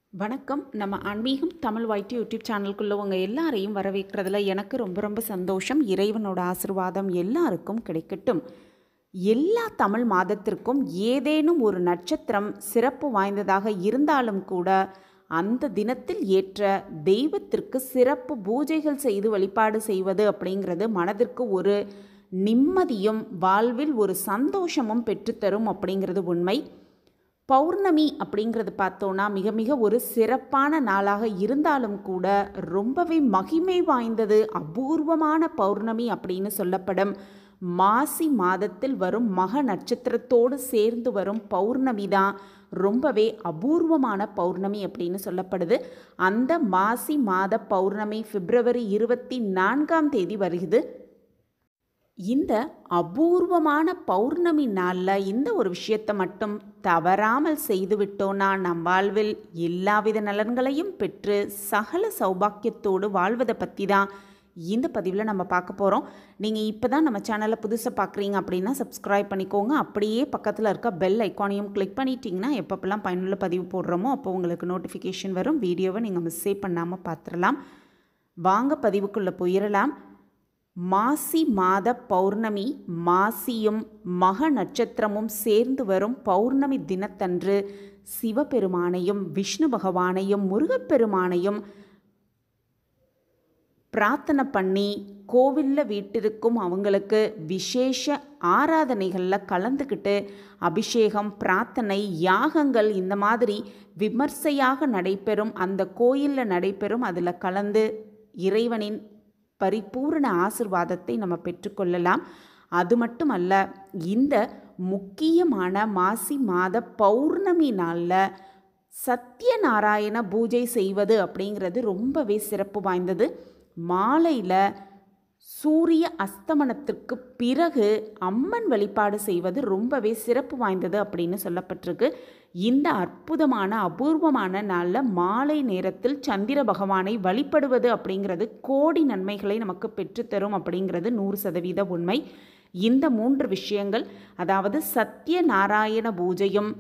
வணக்கம். நம்ம ஆன்மீகம் தமிழ் வைட்டி யூடியூப் சேனலுக்குள்ள உங்கள் எல்லாரையும் வரவேற்கிறதுல எனக்கு ரொம்ப ரொம்ப சந்தோஷம். இறைவனோட ஆசீர்வாதம் எல்லாருக்கும் கிடைக்கட்டும். எல்லா தமிழ் மாதத்திற்கும் ஏதேனும் ஒரு நட்சத்திரம் சிறப்பு வாய்ந்ததாக இருந்தாலும் கூட அந்த தினத்தில் ஏற்ற தெய்வத்திற்கு சிறப்பு பூஜைகள் செய்து வழிபாடு செய்வது அப்படிங்கிறது மனதிற்கு ஒரு நிம்மதியும் வாழ்வில் ஒரு சந்தோஷமும் பெற்றுத்தரும் அப்படிங்கிறது உண்மை. பௌர்ணமி அப்படிங்கிறது பார்த்தோன்னா மிக மிக ஒரு சிறப்பான நாளாக இருந்தாலும் கூட ரொம்பவே மகிமை வாய்ந்தது அபூர்வமான பௌர்ணமி அப்படின்னு சொல்லப்படும் மாசி மாதத்தில் வரும் மக நட்சத்திரத்தோடு சேர்ந்து வரும் பௌர்ணமி தான் ரொம்பவே அபூர்வமான பௌர்ணமி அப்படின்னு சொல்லப்படுது. அந்த மாசி மாத பௌர்ணமி பிப்ரவரி 24 வருகிறது. இந்த அபூர்வமான பௌர்ணமி நாளில் இந்த ஒரு விஷயத்தை மட்டும் தவறாமல் செய்துவிட்டோன்னா நம் வாழ்வில் எல்லாவித நலன்களையும் பெற்று சகல சௌபாக்கியத்தோடு வாழ்வதை பற்றி தான் இந்த பதிவில் நம்ம பார்க்க போகிறோம். நீங்கள் இப்போ தான் நம்ம சேனலை புதுசாக பார்க்குறீங்க அப்படின்னா சப்ஸ்கிரைப் பண்ணிக்கோங்க. அப்படியே பக்கத்தில் இருக்க பெல் ஐக்கானையும் கிளிக் பண்ணிட்டீங்கன்னா எப்பப்பெல்லாம் பயனுள்ள பதிவு போடுறோமோ அப்போ உங்களுக்கு நோட்டிஃபிகேஷன் வரும். வீடியோவை நீங்கள் மிஸ்ஸே பண்ணாமல் பார்த்துடலாம். வாங்க பதிவுக்குள்ளே போயிடலாம். மாசி மாத பௌர்ணமி மாசியும் மக நட்சத்திரமும் சேர்ந்து வரும் பௌர்ணமி தினத்தன்று சிவபெருமானையும் விஷ்ணு பகவானையும் முருகப்பெருமானையும் பிரார்த்தனை பண்ணி கோவிலில் வீட்டிற்கும் அவங்களுக்கு விசேஷ ஆராதனைகளில் கலந்துக்கிட்டு அபிஷேகம் பிரார்த்தனை யாகங்கள் இந்த மாதிரி விமர்சையாக நடைபெறும். அந்த கோயிலில் நடைபெறும். அதில் கலந்து இறைவனின் பரிபூர்ண ஆசிர்வாதத்தை நம்ம பெற்றுக்கொள்ளலாம். அது மட்டுமல்ல, இந்த முக்கியமான மாசி மாத பௌர்ணமி நாளில் சத்யநாராயண பூஜை செய்வது அப்படிங்கிறது ரொம்பவே சிறப்பு வாய்ந்தது. மாலையில் சூரிய அஸ்தமனத்திற்கு பிறகு அம்மன் வழிபாடு செய்வது ரொம்பவே சிறப்பு வாய்ந்தது அப்படின்னு சொல்லப்பட்டிருக்கு. இந்த அற்புதமான அபூர்வமான நாளில் மாலை நேரத்தில் சந்திர பகவானை வழிபடுவது அப்படிங்கிறது கோடி நன்மைகளை நமக்கு பெற்றுத்தரும் அப்படிங்கிறது 100% உண்மை. இந்த 3 விஷயங்கள், அதாவது சத்யநாராயண பூஜையும்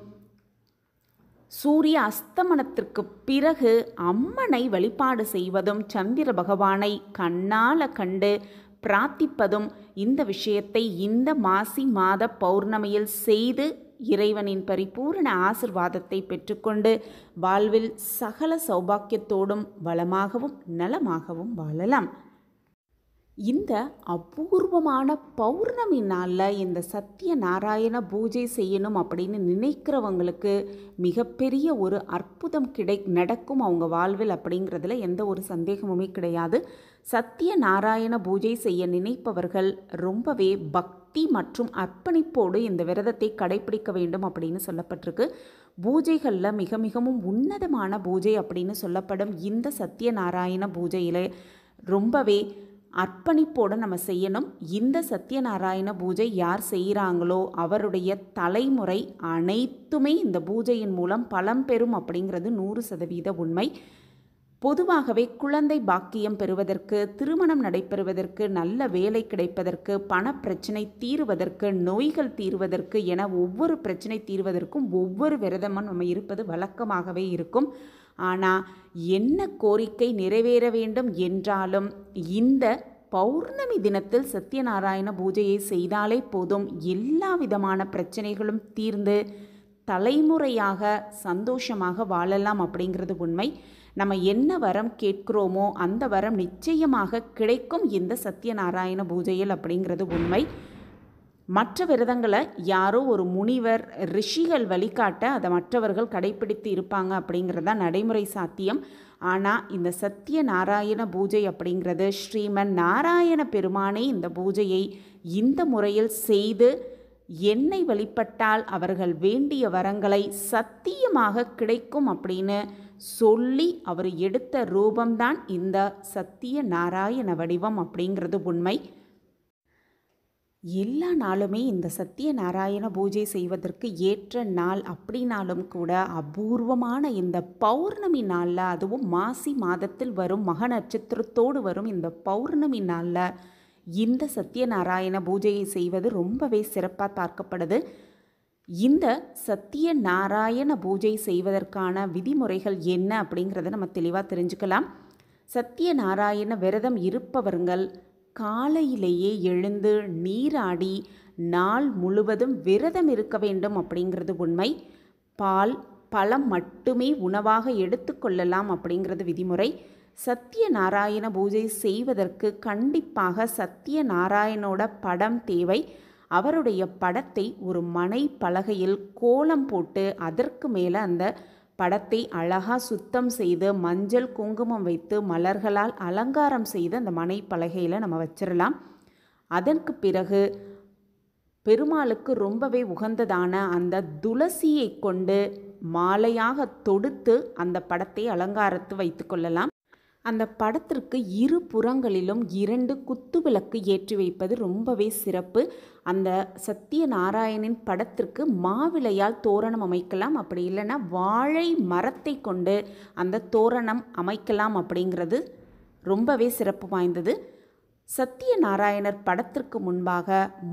சூரிய அஸ்தமனத்திற்கு பிறகு அம்மனை வழிபாடு செய்வதும் சந்திர பகவானை கண்ணால் கண்டு பிரார்த்திப்பதும், இந்த விஷயத்தை இந்த மாசி மாத பௌர்ணமியில் செய்து இறைவனின் பரிபூர்ண ஆசிர்வாதத்தை பெற்றுக்கொண்டு வாழ்வில் சகல சௌபாக்கியத்தோடும் வளமாகவும் நலமாகவும் வாழலாம். இந்த அபூர்வமான பௌர்ணமி நாளில் இந்த சத்யநாராயண பூஜை செய்யணும் அப்படின்னு நினைக்கிறவங்களுக்கு மிகப்பெரிய ஒரு அற்புதம் நடக்கும் அவங்க வாழ்வில் அப்படிங்கிறதுல எந்த ஒரு சந்தேகமுமே கிடையாது. சத்யநாராயண பூஜை செய்ய நினைப்பவர்கள் ரொம்பவே பக்தி மற்றும் அர்ப்பணிப்போடு இந்த விரதத்தை கடைபிடிக்க வேண்டும் அப்படின்னு சொல்லப்பட்டிருக்கு. பூஜைகளில் மிக மிகவும் உன்னதமான பூஜை அப்படின்னு சொல்லப்படும் இந்த சத்யநாராயண பூஜையில் ரொம்பவே அர்ப்பணிப்போடு நம்ம செய்யணும். இந்த சத்யநாராயண பூஜை யார் செய்கிறாங்களோ அவருடைய தலைமுறை அனைத்துமே இந்த பூஜையின் மூலம் பலம் பெறும் அப்படிங்கிறது 100% உண்மை. பொதுவாகவே குழந்தை பாக்கியம் பெறுவதற்கு, திருமணம் நடைபெறுவதற்கு, நல்ல வேலை கிடைப்பதற்கு, பணப்பிரச்சனை தீருவதற்கு, நோய்கள் தீருவதற்கு என ஒவ்வொரு பிரச்சனை தீர்வதற்கும் ஒவ்வொரு விரதமும் நம்ம இருப்பது வழக்கமாகவே இருக்கும். ஆனால் என்ன கோரிக்கை நிறைவேற வேண்டும் என்றாலும் இந்த பௌர்ணமி தினத்தில் சத்யநாராயண பூஜையை செய்தாலே போதும், எல்லா விதமான பிரச்சனைகளும் தீர்ந்து தலைமுறையாக சந்தோஷமாக வாழலாம் அப்படிங்கிறது உண்மை. நம்ம என்ன வரம் கேட்கிறோமோ அந்த வரம் நிச்சயமாக கிடைக்கும் இந்த சத்யநாராயண பூஜையில் அப்படிங்கிறது உண்மை. மற்ற விரதங்களை யாரோ ஒரு முனிவர் ரிஷிகள் வழிகாட்ட அதை மற்றவர்கள் கடைப்பிடித்து இருப்பாங்க அப்படிங்கிறதா நடைமுறை சாத்தியம். ஆனால் இந்த சத்யநாராயண பூஜை அப்படிங்கிறது ஸ்ரீமன் நாராயண பெருமானே இந்த பூஜையை இந்த முறையில் செய்து என்னை வழிபட்டால் அவர்கள் வேண்டிய வரங்களை சத்தியமாக கிடைக்கும் அப்படின்னு சொல்லி அவர் எடுத்த ரூபம்தான் இந்த சத்யநாராயண வடிவம் அப்படிங்கிறது உண்மை. எல்லா நாளுமே இந்த சத்யநாராயண பூஜை செய்வதற்கு ஏற்ற நாள் அப்படின்னாலும் கூட அபூர்வமான இந்த பௌர்ணமி நாளில், அதுவும் மாசி மாதத்தில் வரும் மக நட்சத்திரத்தோடு வரும் இந்த பௌர்ணமி நாளில் இந்த சத்யநாராயண பூஜையை செய்வது ரொம்பவே சிறப்பாக பார்க்கப்படுது. இந்த சத்தியநாராயண பூஜை செய்வதற்கான விதிமுறைகள் என்ன அப்படிங்கிறத நம்ம தெளிவாக தெரிஞ்சுக்கலாம். சத்தியநாராயண விரதம் இருப்பவர்கள் காலையிலேயே எழுந்து நீராடி நாள் முழுவதும் விரதம் இருக்க வேண்டும் அப்படிங்கிறது உண்மை. பால் பழம் மட்டுமே உணவாக எடுத்துக்கொள்ளலாம் அப்படிங்கிறது விதிமுறை. சத்தியநாராயண பூஜை செய்வதற்கு கண்டிப்பாக சத்தியநாராயணோட படம் தேவை. அவருடைய படத்தை ஒரு மனை பலகையில் கோலம் போட்டு அதற்கு மேலே அந்த படத்தை அழகாக சுத்தம் செய்து மஞ்சள் குங்குமம் வைத்து மலர்களால் அலங்காரம் செய்து அந்த மனை பலகையில் நம்ம வச்சிடலாம். அதற்கு பிறகு பெருமாளுக்கு ரொம்பவே உகந்ததான அந்த துளசியை கொண்டு மாலையாக தொடுத்து அந்த படத்தை அலங்காரத்து வைத்து கொள்ளலாம். அந்த படத்திற்கு இரு புறங்களிலும் 2 குத்துவிளக்கு ஏற்றி வைப்பது ரொம்பவே சிறப்பு. அந்த சத்தியநாராயணின் படத்திற்கு மாவிளையால் தோரணம் அமைக்கலாம், அப்படி இல்லைன்னா வாழை மரத்தை கொண்டு அந்த தோரணம் அமைக்கலாம். அப்படிங்கிறது ரொம்பவே சிறப்பு வாய்ந்தது. சத்தியநாராயணர் படத்திற்கு முன்பாக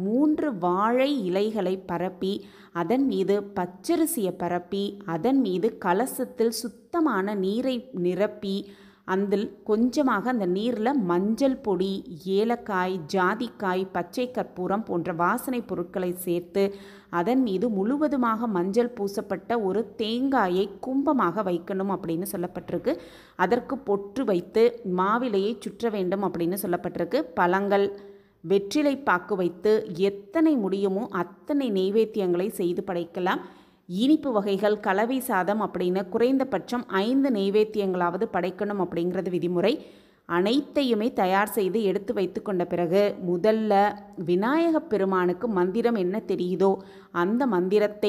3 வாழை இலைகளை பரப்பி அதன் மீது பச்சரிசியை பரப்பி அதன் மீது கலசத்தில் சுத்தமான நீரை நிரப்பி அதில் கொஞ்சமாக அந்த நீரில் மஞ்சள் பொடி, ஏலக்காய், ஜாதிக்காய், பச்சை கற்பூரம் போன்ற வாசனை பொருட்களை சேர்த்து அதன் மீது முழுவதுமாக மஞ்சள் பூசப்பட்ட ஒரு தேங்காயை கும்பமாக வைக்கணும் அப்படின்னு சொல்லப்பட்டிருக்கு. அதற்கு பொற்று வைத்து மாவிலையை சுற்ற வேண்டும் அப்படின்னு சொல்லப்பட்டிருக்கு. பழங்கள், வெற்றிலை பாக்கு வைத்து எத்தனை முடியுமோ அத்தனை நெய்வேத்தியங்களை செய்து படைக்கலாம். இனிப்பு வகைகள், கலவை சாதம் அப்படின்னு குறைந்தபட்சம் 5 நெய்வேத்தியங்களாவது படைக்கணும் அப்படிங்கிறது விதிமுறை. அனைத்தையுமே தயார் செய்து எடுத்து வைத்து கொண்ட பிறகு முதல்ல விநாயகப் பெருமானுக்கு மந்திரம் என்ன தெரியுதோ அந்த மந்திரத்தை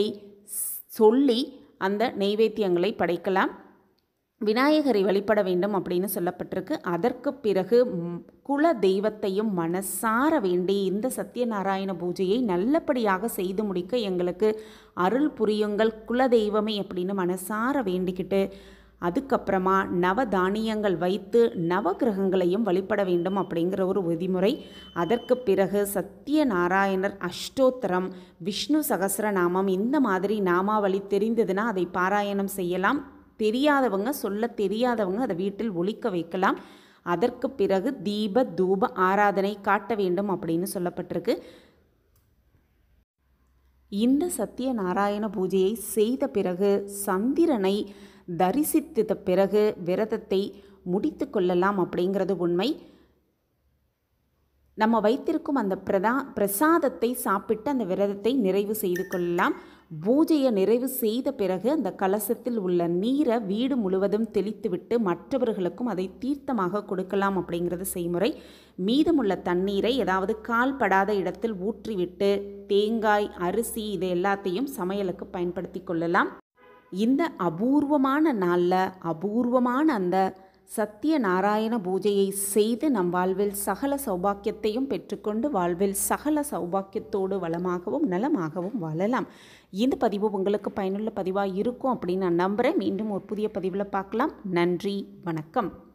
சொல்லி அந்த நெய்வேத்தியங்களை படைக்கலாம். விநாயகரை வழிபட வேண்டும் அப்படின்னு சொல்லப்பட்டிருக்கு. அதற்கு பிறகு குல தெய்வத்தையும் மனசார வேண்டி இந்த சத்தியநாராயண பூஜையை நல்லபடியாக செய்து முடிக்க எங்களுக்கு அருள் புரியுங்கள் குல தெய்வமே அப்படின்னு மனசார வேண்டிக்கிட்டு அதுக்கப்புறமா நவதானியங்கள் வைத்து நவகிரகங்களையும் வழிபட வேண்டும் அப்படிங்கிற ஒரு விதிமுறை. அதற்கு பிறகு சத்தியநாராயணர் அஷ்டோத்திரம், விஷ்ணு சகஸ்ரநாமம் இந்த மாதிரி நாமாவளி தெரிந்ததுன்னா அதை பாராயணம் செய்யலாம். தெரியாதவங்க, சொல்ல தெரியாதவங்க அதை வீட்டில் ஒலிக்க வைக்கலாம். அதற்கு பிறகு தீப தூப ஆராதனை காட்ட வேண்டும் அப்படின்னு சொல்லப்பட்டிருக்கு. இந்த சத்தியநாராயண பூஜையை செய்த பிறகு சந்திரனை தரிசித்த பிறகு விரதத்தை முடித்து கொள்ளலாம் அப்படிங்கிறது உண்மை. நம்ம வைத்திருக்கும் அந்த பிரசாதத்தை சாப்பிட்டு அந்த விரதத்தை நிறைவு செய்து கொள்ளலாம். பூஜையை நிறைவு செய்த பிறகு அந்த கலசத்தில் உள்ள நீரை வீடு முழுவதும் தெளித்துவிட்டு மற்றவர்களுக்கும் அதை தீர்த்தமாக கொடுக்கலாம் அப்படிங்கிறது செய்முறை. மீதமுள்ள தண்ணீரை ஏதாவது கால் படாத இடத்தில் ஊற்றிவிட்டு தேங்காய், அரிசி இது எல்லாத்தையும் சமையலுக்கு பயன்படுத்தி கொள்ளலாம். இந்த அபூர்வமான நாளில் அபூர்வமான அந்த சத்தியநாராயண பூஜையை செய்து நம் வாழ்வில் சகல சௌபாக்கியத்தையும் பெற்றுக்கொண்டு வாழ்வில் சகல சௌபாக்கியத்தோடு வளமாகவும் நலமாகவும் வாழலாம். இந்த பதிவு உங்களுக்கு பயனுள்ள பதிவாக இருக்கும் அப்படின்னு நான் நம்புகிறேன். மீண்டும் ஒரு புதிய பதிவில் பார்க்கலாம். நன்றி, வணக்கம்.